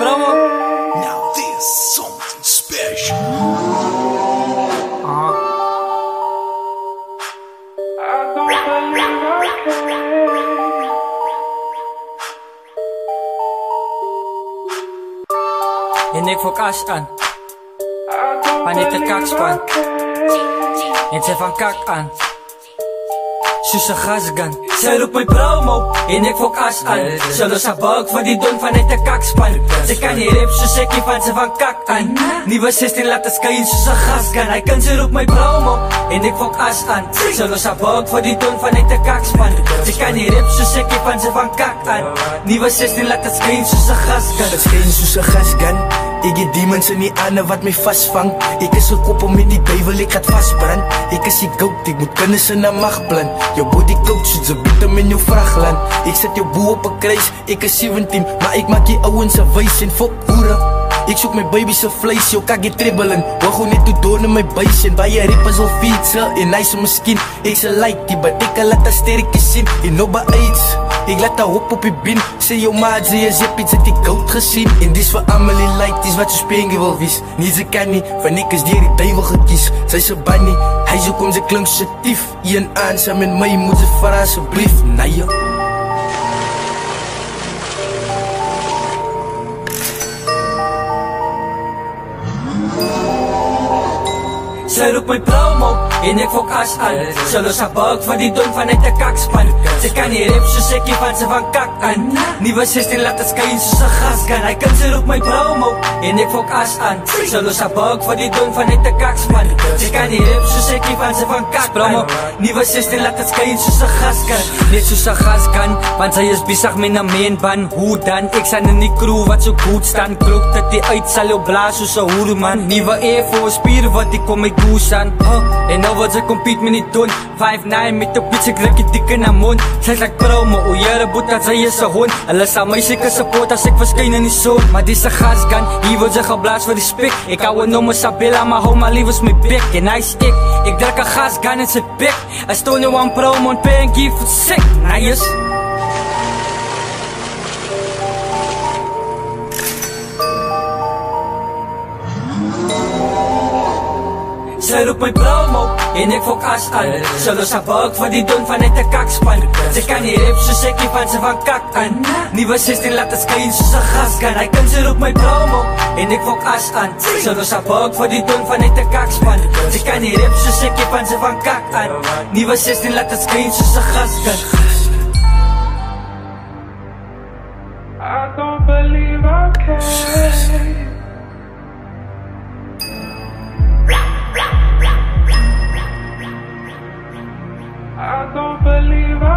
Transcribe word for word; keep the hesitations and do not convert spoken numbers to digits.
Promo. Now this is something special. Uh-huh. En ik fok as aan. Wanneer de kakspan. En ze van kak aan. Susa gasgan. Sy roep my promo en ek fok as aan. Sy los haar buik van die don vanuit die kakspan. Sy kan nie rap soos ek nie van sy van kak aan. Nieuwe sixteen laat het skyn soos 'n gasgan. Hy kan sy roep my promo en ek fok as aan. Sy los haar buik van die don vanuit die kakspan. Sy kan nie rap soos ek nie van sy van kak aan. Nieuwe sixteen laat het skyn soos 'n gasgan. Het skyn soos 'n gasgan. Ik heb demons in die ane wat mij vastvang. Ik is gekoppeld met die duivel, ik gaat vastbrand. Ik is die goat, ik moet kennis in een machtplan. Jouw body coach, ze biedt hem in jouw vrachtland. Ik zet jouw boe op een kruis, ik is zeventien. Maar ik maak je ouwens een wijs en fok boeren. Ik zoek mijn baby's vlees, jou kan je tribbelen. We gaan net toe door naar mijn buis en bij je rippen zal fietsen. En hij is misschien, ik ze like die, maar ik kan laten sterke zien. In no aids, ik laat haar hop op je bin. Zeg jou maat, ze je zip iets, het ik goud gezien. En dit is voor Amelie like, dit is wat je Pengii wil wies. Niet ze kan niet, van ik is die die duivel gekies. Zij ze bannie, hij zoekt om ze klink ze tief. Ian aan, samen met mij moet ze voor alsjeblieft. Nee joh. Sy roep my promo en ek fok as aan. Sy los haar buik van die don vanuit die kakspan. Sy kan nie rap soos ek nie van sy van kak aan. Nieuwe sixteen laat het skyn soos 'n gasgan. Hy kan sy roep my promo en ek fok as aan. Sy los haar buik van die don vanuit die kakspan. Sy kan nie rap soos ek nie van sy van kak aan. Nieuwe sixteen laat het skyn soos 'n gasgan. Net soos 'n gasgan, want sy is besig met 'n mainban. Hoe dan? Ek staan in die crew wat so goed staan. Klok dat die uit sal jou blaas soos 'n hoerman. Nieuwe Air Force spier wat die kom met Busan, huh? En nou wat ze compete met die don. five nine met de pitch, ik druk je dik in haar mond. Zij like promo, o jere boet dat zij is een hond. Hulle sal my seker support as ek verskyn in die zon. Maar dis 'n gasgan, hier word sy geblaas vir respect. Ek hou 'n nommer Sabella, maar hou maar liewers my bek. En hy is ek, ek druk 'n gasgan in sy bek. I stole you one Promo Pengii for sick, nice. Sy roep my promo en ek fok as aan. Sy los haar buik van die don vanuit die kakspan. Sy kan nie rap soos ek nie van sy van kak aan. Nieuwe sixteen laat het skyn soos 'n gasgan. Hy kan sy roep my promo en ek fok as aan. Sy los haar buik van die don vanuit die kakspan. Sy kan nie rap soos ek nie van sy van kak aan. Nieuwe sixteen laat het skyn soos 'n gasgan. I don't believe I can. I don't believe I